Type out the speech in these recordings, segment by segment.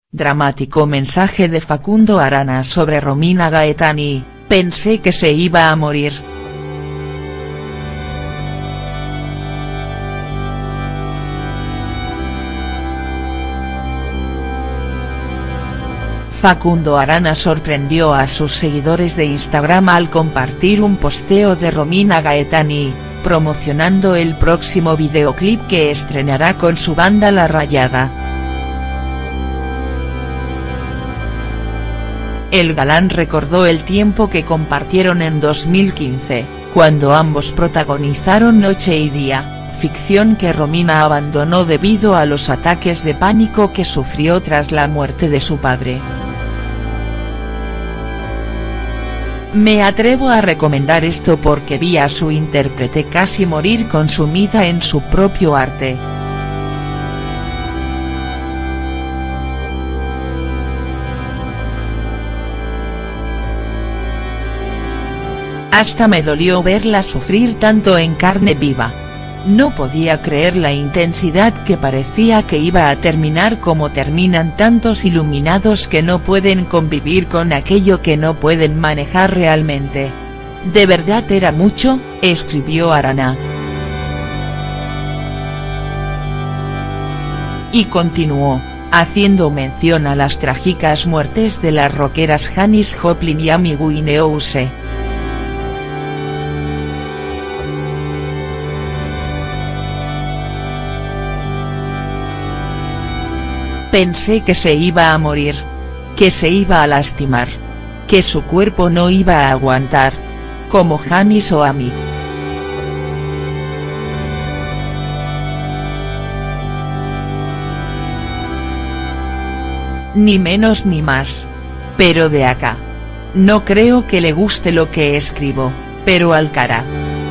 Dramático mensaje de Facundo Arana sobre Romina Gaetani: pensé que se iba a morir. Facundo Arana sorprendió a sus seguidores de Instagram al compartir un posteo de Romina Gaetani, promocionando el próximo videoclip que estrenará con su banda La Rayada. El galán recordó el tiempo que compartieron en 2015, cuando ambos protagonizaron Noche y Día, ficción que Romina abandonó debido a los ataques de pánico que sufrió tras la muerte de su padre. Me atrevo a recomendar esto porque vi a su intérprete casi morir consumida en su propio arte. Hasta me dolió verla sufrir tanto en carne viva. No podía creer la intensidad que parecía que iba a terminar como terminan tantos iluminados que no pueden convivir con aquello que no pueden manejar realmente. ¿De verdad era mucho?, escribió Arana. Y continuó, haciendo mención a las trágicas muertes de las rockeras Janis Joplin y Amy Winehouse. Pensé que se iba a morir. Que se iba a lastimar. Que su cuerpo no iba a aguantar. Como Janis o Amy. Ni menos ni más. Pero de acá. No creo que le guste lo que escribo, pero al cara.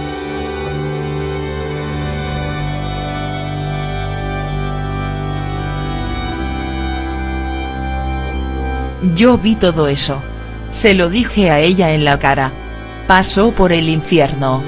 Yo vi todo eso. Se lo dije a ella en la cara. Pasó por el infierno.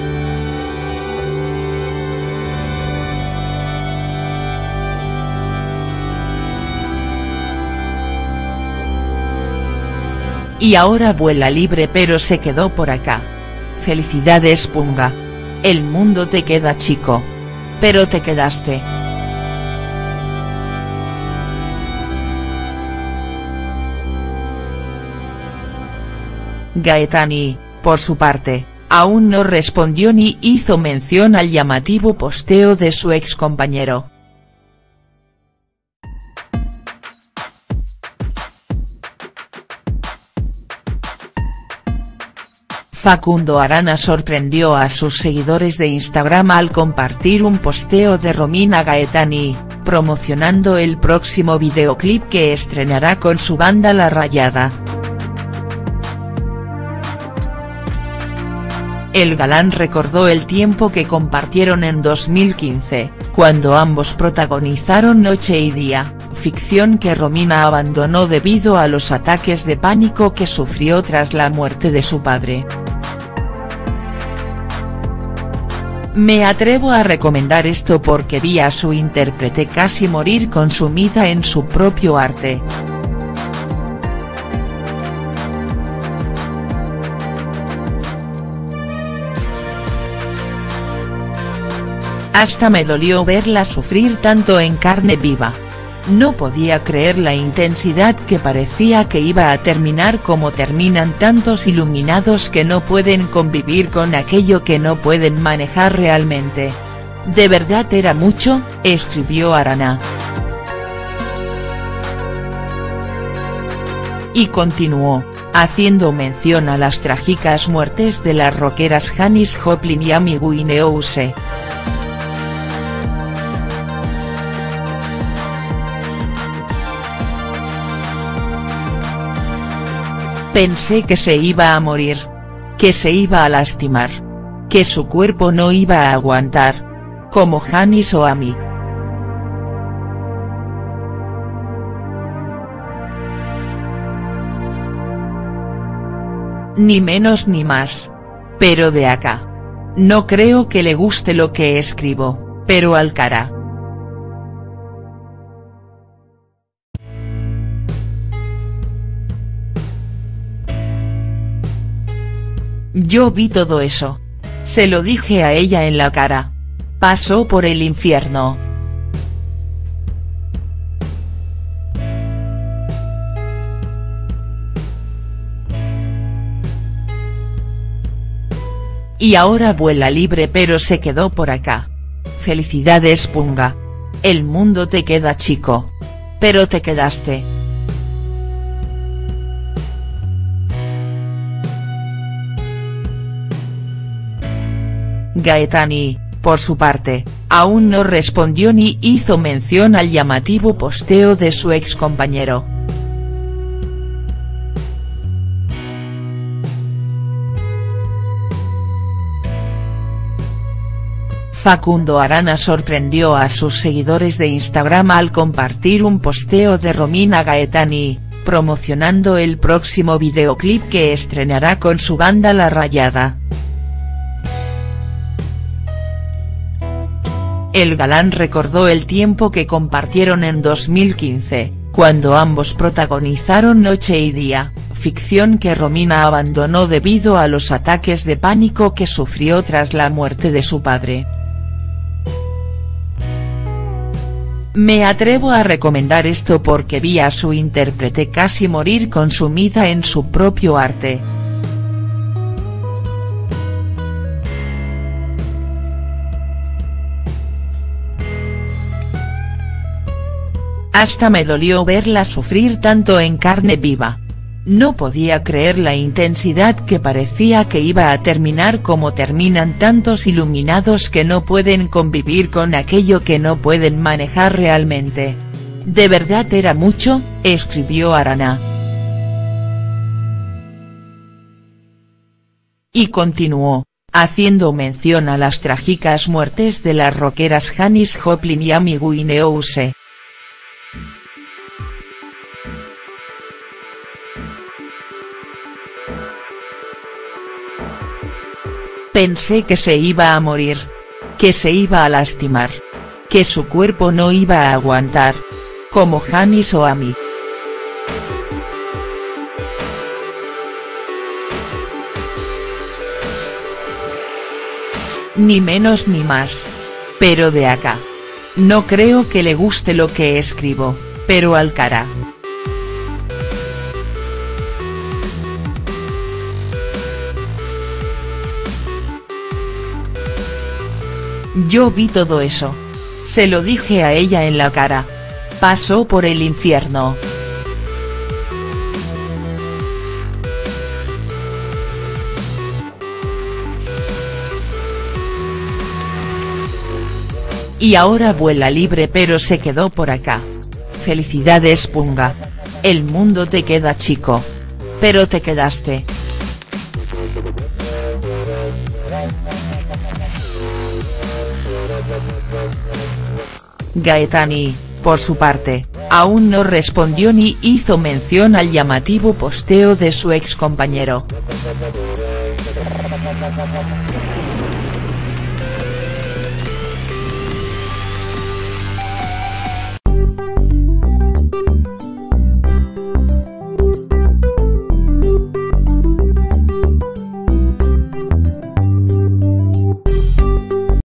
Y ahora vuela libre pero se quedó por acá. Felicidades Punga. El mundo te queda chico. Pero te quedaste. Gaetani, por su parte, aún no respondió ni hizo mención al llamativo posteo de su excompañero. Facundo Arana sorprendió a sus seguidores de Instagram al compartir un posteo de Romina Gaetani, promocionando el próximo videoclip que estrenará con su banda La Rayada. El galán recordó el tiempo que compartieron en 2015, cuando ambos protagonizaron Noche y Día, ficción que Romina abandonó debido a los ataques de pánico que sufrió tras la muerte de su padre. Me atrevo a recomendar esto porque vi a su intérprete casi morir consumida en su propio arte. Hasta me dolió verla sufrir tanto en carne viva. No podía creer la intensidad que parecía que iba a terminar como terminan tantos iluminados que no pueden convivir con aquello que no pueden manejar realmente. ¿De verdad era mucho?, escribió Arana. Y continuó, haciendo mención a las trágicas muertes de las rockeras Janis Joplin y Amy Winehouse. Pensé que se iba a morir. Que se iba a lastimar. Que su cuerpo no iba a aguantar. Como Janis o Amy. Ni menos ni más. Pero de acá. No creo que le guste lo que escribo, pero al cara. Yo vi todo eso. Se lo dije a ella en la cara. Pasó por el infierno. Y ahora vuela libre pero se quedó por acá. Felicidades Punga. El mundo te queda chico. Pero te quedaste. Gaetani, por su parte, aún no respondió ni hizo mención al llamativo posteo de su excompañero. Facundo Arana sorprendió a sus seguidores de Instagram al compartir un posteo de Romina Gaetani, promocionando el próximo videoclip que estrenará con su banda La Rayada. El galán recordó el tiempo que compartieron en 2015, cuando ambos protagonizaron Noche y Día, ficción que Romina abandonó debido a los ataques de pánico que sufrió tras la muerte de su padre. Me atrevo a recomendar esto porque vi a su intérprete casi morir consumida en su propio arte. Hasta me dolió verla sufrir tanto en carne viva. No podía creer la intensidad que parecía que iba a terminar como terminan tantos iluminados que no pueden convivir con aquello que no pueden manejar realmente. De verdad era mucho, escribió Arana. Y continuó, haciendo mención a las trágicas muertes de las rockeras Janis Joplin y Amy Winehouse. Pensé que se iba a morir. Que se iba a lastimar. Que su cuerpo no iba a aguantar. Como Janis o Amy. Ni menos ni más. Pero de acá. No creo que le guste lo que escribo, pero al cara. Yo vi todo eso. Se lo dije a ella en la cara. Pasó por el infierno. Y ahora vuela libre pero se quedó por acá. Felicidades Punga. El mundo te queda chico. Pero te quedaste. Gaetani, por su parte, aún no respondió ni hizo mención al llamativo posteo de su excompañero.